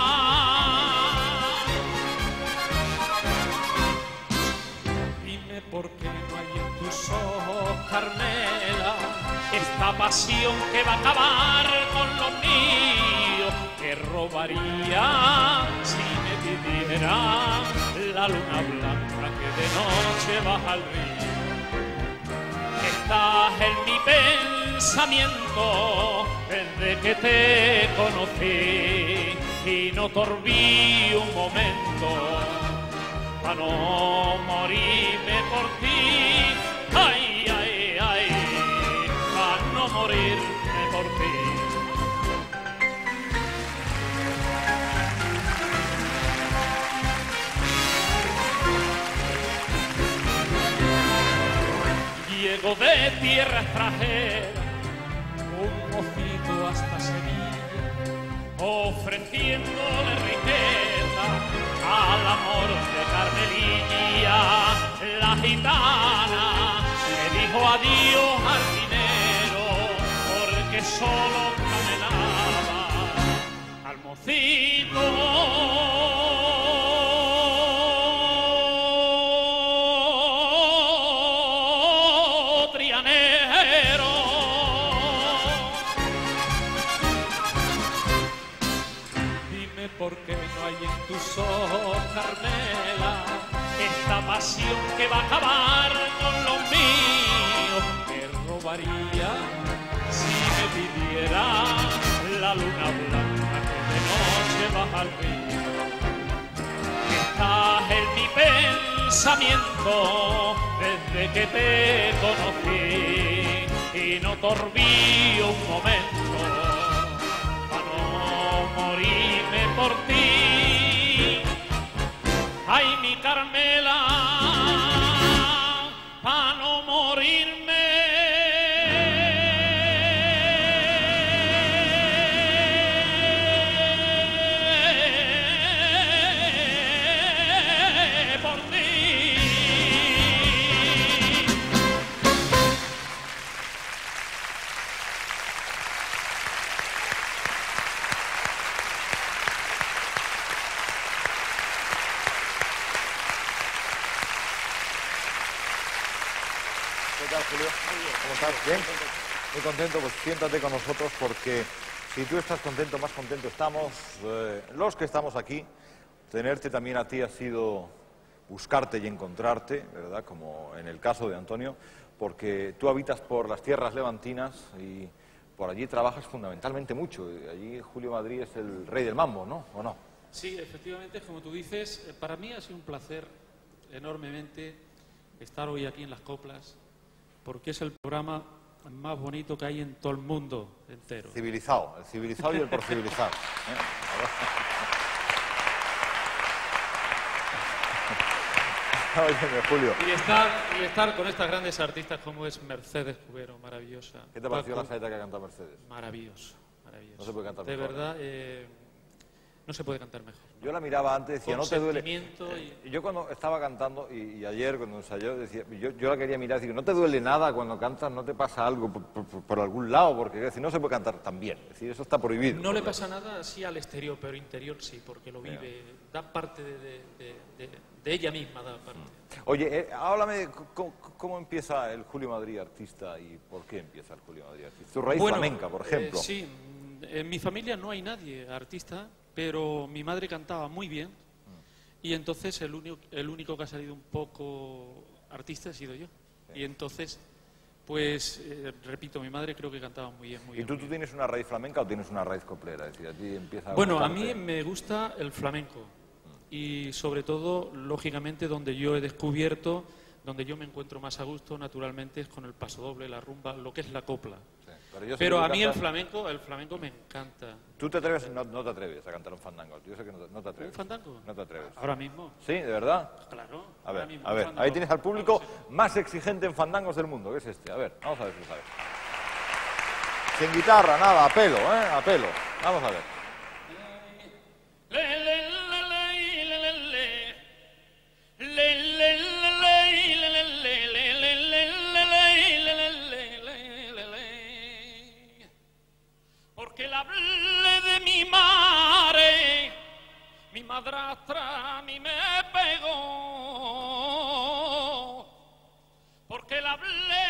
Dime por qué no hay en tus ojos, Carmela, esta pasión que va a acabar con lo mío, que robaría si me pidiera la luna blanca que de noche baja al río. Estás en mi pensamiento desde que te conocí y no torbí un momento para no morirme por ti. Ay, ay, ay, para no morirme por ti. Llego de tierra extranjera, un mocito hasta Sevilla, ofreciéndole riqueza al amor de Carmelilla. La gitana le dijo adiós al dinero, porque solo camelaba al mocito. Porque no hay en tus ojos, Carmela, esta pasión que va a acabar con lo mío, que robaría si me pidiera la luna blanca que de noche baja al río. Estás en mi pensamiento desde que te conocí y no torbí un momento morirme por ti. Ay, mi Carmela, pa' no morirme por ti. ¿Qué tal, Julio? ¿Cómo estás? ¿Bien? Muy contento, pues siéntate con nosotros porque si tú estás contento, más contento estamos. Los que estamos aquí, tenerte también a ti ha sido buscarte y encontrarte, ¿verdad? Como en el caso de Antonio, porque tú habitas por las tierras levantinas y por allí trabajas fundamentalmente mucho. Allí Julio Madrí es el rey del mambo, ¿no? ¿O no? Sí, efectivamente, como tú dices, para mí ha sido un placer enormemente estar hoy aquí en Las Coplas, porque es el programa más bonito que hay en todo el mundo entero. Civilizado, el civilizado y el por civilizar. Óyeme, Julio. Y estar con estas grandes artistas como es Mercedes Cubero, maravillosa. ¿Qué te pareció la saeta que ha cantado Mercedes? Maravilloso, maravilloso. No se puede cantar de mejor. De verdad, no se puede cantar mejor. Yo la miraba antes y decía, no te duele. Y... Yo cuando estaba cantando, y ayer cuando ensayó, decía, yo la quería mirar y decir, no te duele nada cuando cantas, no te pasa algo por algún lado, porque es decir, no se puede cantar tan bien. Es decir, eso está prohibido. No le pasa nada así al exterior, pero interior sí, porque lo vive, da parte de ella misma, da parte. Oye, háblame de cómo empieza el Julio Madrí artista y por qué empieza el Julio Madrí artista. Tu raíz flamenca, por ejemplo. Sí, en mi familia no hay nadie artista, pero mi madre cantaba muy bien y entonces el único que ha salido un poco artista he sido yo. Sí. Y entonces, pues, repito, mi madre creo que cantaba muy bien. ¿Y tú tienes una raíz flamenca o tienes una raíz coplera? Es decir, a ti empieza bueno, a mí me gusta el flamenco y sobre todo, lógicamente, donde yo he descubierto, donde yo me encuentro más a gusto, naturalmente, es con el pasodoble, la rumba, lo que es la copla. Sí. Pero a mí el flamenco me encanta. ¿Tú te atreves? No te atreves a cantar un fandango. Yo sé que no te atreves. ¿Un fandango? No te atreves. Ahora mismo. ¿Sí? ¿De verdad? Claro. A ver, mismo, ahí tienes al público más exigente en fandangos del mundo, que es este. A ver, vamos a ver si lo sabes. Sin guitarra, nada, a pelo, ¿eh? A pelo. Vamos a ver. Porque la hablé de mi madre, mi madrastra a mí me pegó. Porque la hablé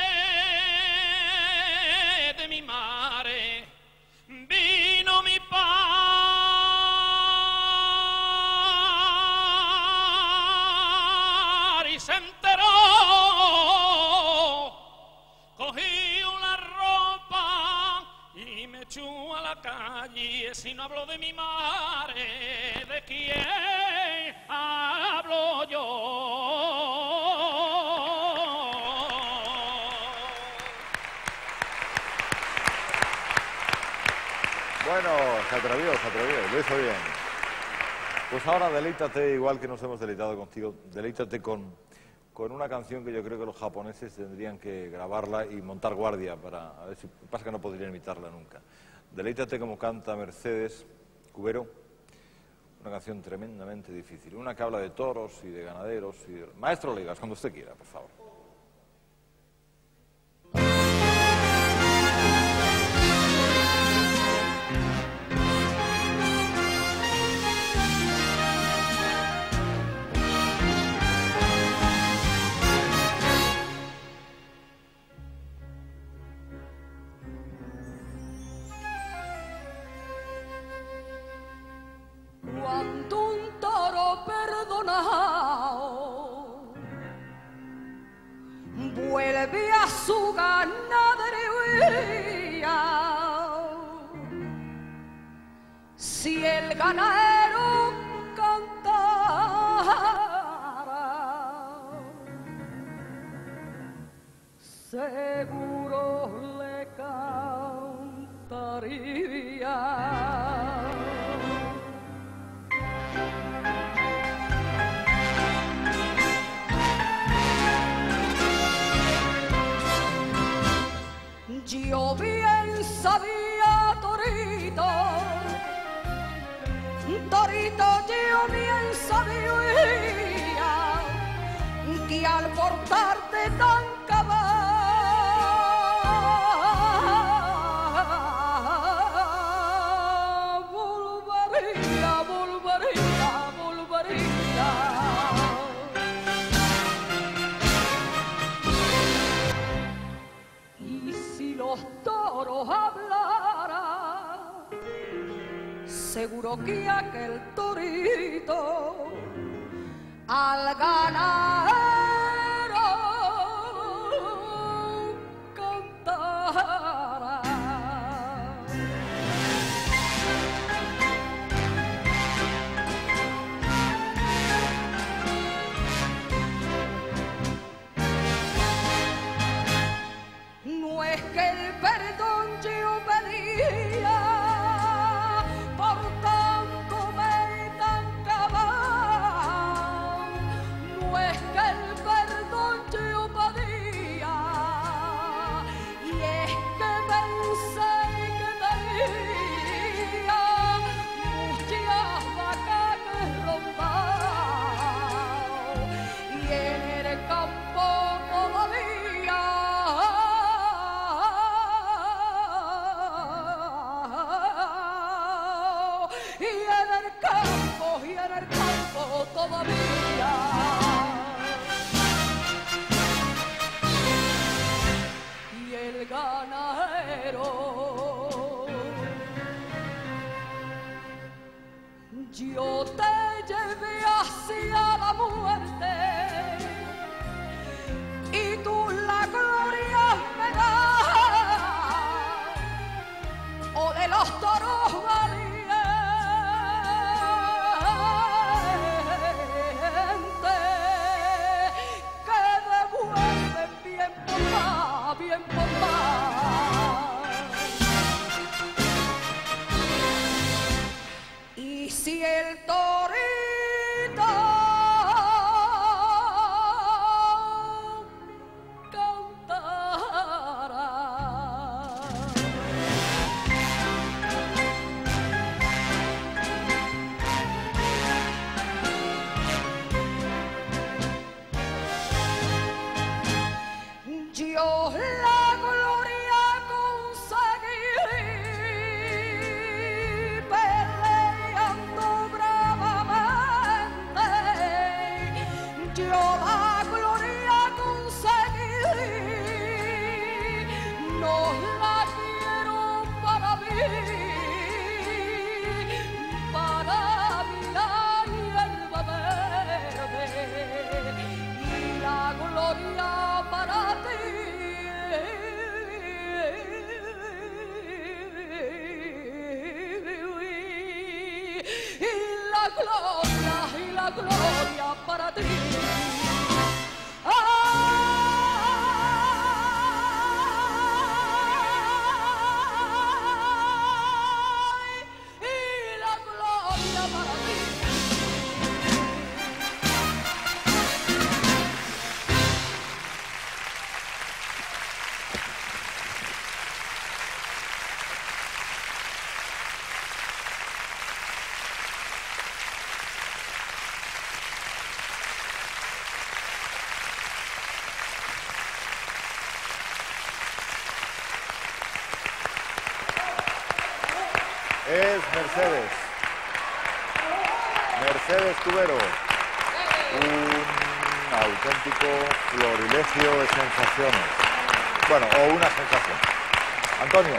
de mi madre, vino mi padre y se enteró. Cogí una ropa y me echó a la calle. Si no hablo de mi madre, ¿de quién hablo yo? Bueno, se atrevió, lo hizo bien. Pues ahora deleítate, igual que nos hemos deleitado contigo, deleítate con una canción que yo creo que los japoneses tendrían que grabarla y montar guardia para... A ver si pasa que no podrían imitarla nunca. Deleítate como canta Mercedes Cubero, una canción tremendamente difícil, una que habla de toros y de ganaderos y de... Maestro Legas, cuando usted quiera, por favor. Cuando un toro perdonado vuelve a su ganadería, si el ganadero cantara, seguro le cantaría. Yo bien sabía, Torito, yo bien sabía que al portarte tan cabal volvería. Y si los toros hablaran, seguro que aquel torito al ganadero cantará. No es que el perdón yo pedía por tanto me tan cabal. No es que el perdón yo pedía, y es que pensé que tenía muchas vacas que rondaban, y en el campo todavía. Y en el campo todavía. Y el ganadero, yo te llevé hacia la muerte y tú la gloria me das, o de los toros valientes que devuelven bien por más. gloria y la gloria para ti. Es Mercedes. Mercedes Cubero. Un auténtico florilegio de sensaciones. Bueno, o una sensación. Antonio,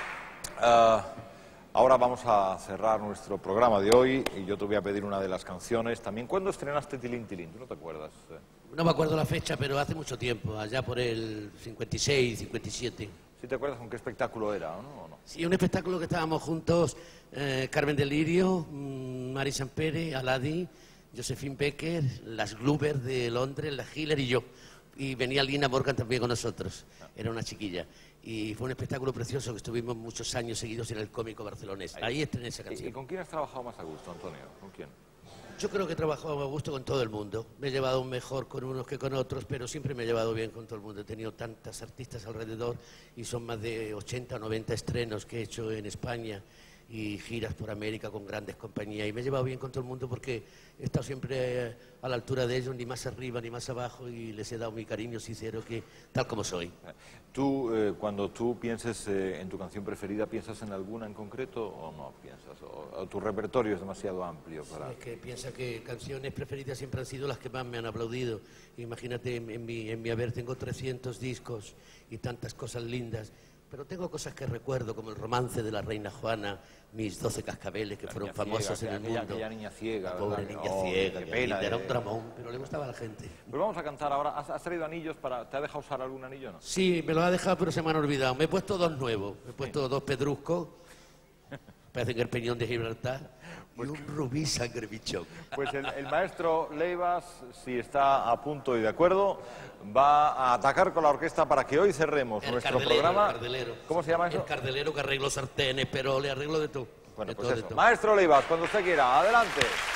ahora vamos a cerrar nuestro programa de hoy y yo te voy a pedir una de las canciones. También, ¿cuándo estrenaste Tilín Tilín? ¿Tú no te acuerdas? No me acuerdo la fecha, pero hace mucho tiempo, allá por el 56, 57. ¿Sí te acuerdas con qué espectáculo era o no? Sí, un espectáculo que estábamos juntos, Carmen Delirio, Mari Sampere, Aladi, Josephine Becker, las Glover de Londres, la Hiller y yo. Y venía Lina Morgan también con nosotros, era una chiquilla. Y fue un espectáculo precioso que estuvimos muchos años seguidos en el Cómico Barcelonés. Ahí estrené esa canción. ¿Y con quién has trabajado más a gusto, Antonio? ¿Con quién? Yo creo que he trabajado a gusto con todo el mundo. Me he llevado mejor con unos que con otros, pero siempre me he llevado bien con todo el mundo. He tenido tantas artistas alrededor y son más de 80 o 90 estrenos que he hecho en España y giras por América con grandes compañías. Y me he llevado bien con todo el mundo porque he estado siempre a la altura de ellos, ni más arriba ni más abajo, y les he dado mi cariño sincero, que tal como soy. ¿Tú, cuando tú pienses en tu canción preferida, piensas en alguna en concreto o no piensas? ¿O tu repertorio es demasiado amplio para...? Es que piensa que canciones preferidas siempre han sido las que más me han aplaudido. Imagínate, en mi haber tengo 300 discos y tantas cosas lindas, pero tengo cosas que recuerdo, como el romance de la Reina Juana, mis 12 cascabeles, que fueron famosos en el mundo. Aquella niña ciega, la pobre ¿verdad? niña ciega, qué que pena. era un dramón, pero le gustaba a la gente. Pues vamos a cantar ahora. ¿Has traído anillos para...? ¿Te ha dejado usar algún anillo, no? Sí, me lo ha dejado, pero se me han olvidado. Me he puesto dos nuevos. Me he puesto dos pedruscos, parecen el peñón de Gibraltar, y un rubí sangre bichón. Pues el maestro Leivas, si está a punto y de acuerdo, va a atacar con la orquesta para que hoy cerremos nuestro programa. El cardelero. ¿Cómo se llama eso? El cardelero que arreglo sartenes, pero le arreglo de todo. Bueno, de pues todo, eso. de todo. Maestro Leivas, cuando usted quiera, adelante.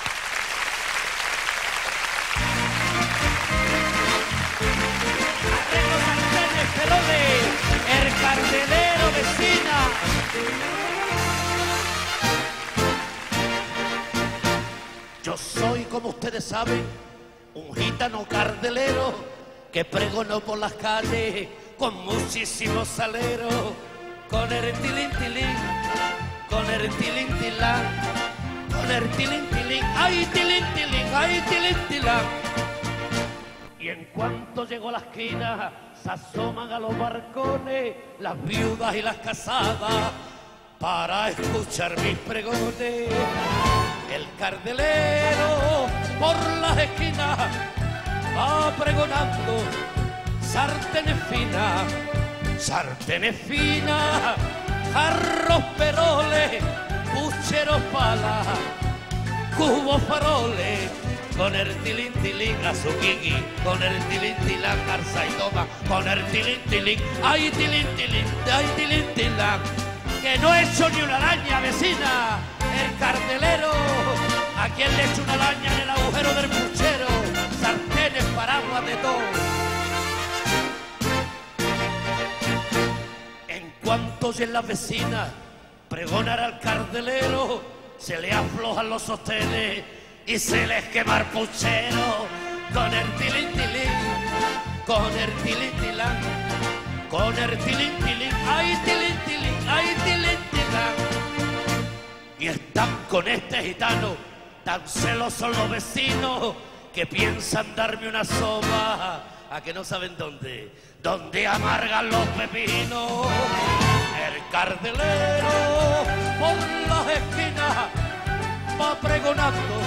Arreglo sartenes, peroles, el cardelero vecina. Yo soy, como ustedes saben, un gitano cardelero que pregonó por las calles con muchísimo salero, con el tilín tilín, con el tilín tilán, con el tilín tilín, ay tilín tilín, ay tilín tilán. Y en cuanto llegó a la esquina, se asoman a los barcones las viudas y las casadas para escuchar mis pregones. El cardelero por las esquinas va pregonando sartenes finas, jarros, peroles, pucheros, palas, cubos, faroles, con el tilín tilín a su guigui, con el tilín tilán garza y toma, con el tilín tilín, ay tilín tilán, que no he hecho ni una araña, vecina. El cardelero, a quien le echa una araña en el agujero del puchero, sartenes, paraguas, de todo. En cuanto oyen las vecinas pregonar al cardelero, se le aflojan los sostenes y se les quema el puchero, con el tilín tilín, con el tilín tilán, con el tilín tilín, ay tilín tilín, ay tilín tilán. Y están con este gitano, tan celosos los vecinos, que piensan darme una soba, a que no saben dónde, donde amargan los pepinos. El cardelero por las esquinas va pregonando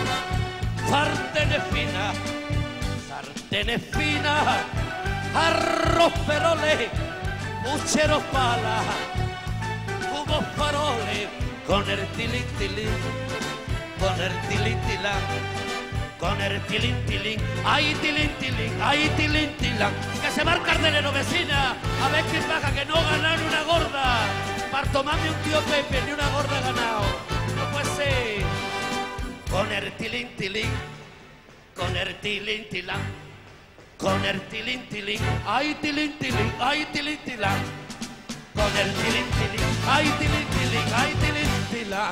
sartenes finas, jarros, peroles, pucheros, palas, cubos, faroles, con el tilín tilín, con el tilintilán, con el tilintilín, ay tilintilín, ay tilintilán, que se va el cardelero, vecina, a ver quién baja, que no ganar una gorda, para tomarme un tío Pepe, ni una gorda ganado, no puede ser, con el tilintilín, con el tilintilán, con el tilintilín, ay tilintilín, ay tilintilán, con el tilintilín, ay tilintilín, ay tilintilán.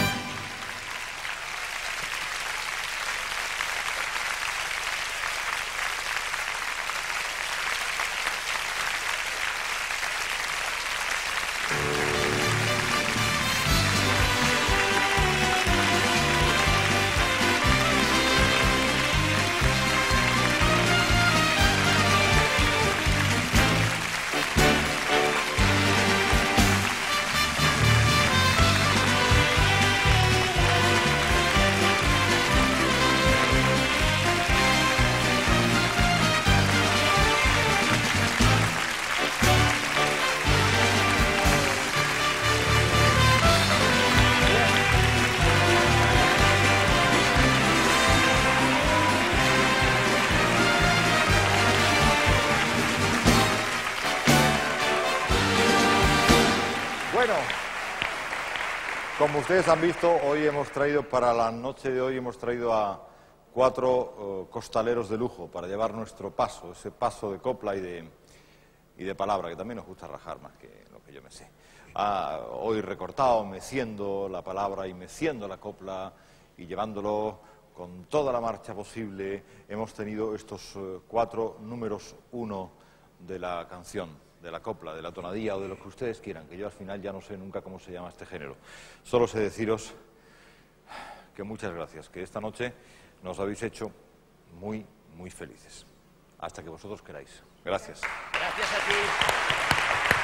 Bueno, como ustedes han visto, hoy hemos traído, para la noche de hoy, hemos traído a 4 costaleros de lujo para llevar nuestro paso, ese paso de copla y de palabra, que también nos gusta rajar más que lo que yo me sé. Hoy recortado, meciendo la palabra y meciendo la copla y llevándolo con toda la marcha posible, hemos tenido estos 4 números 1 de la canción, de la copla, de la tonadilla o de lo que ustedes quieran, que yo al final ya no sé nunca cómo se llama este género. Solo sé deciros que muchas gracias, que esta noche nos habéis hecho muy, muy felices. Hasta que vosotros queráis. Gracias. Gracias a ti.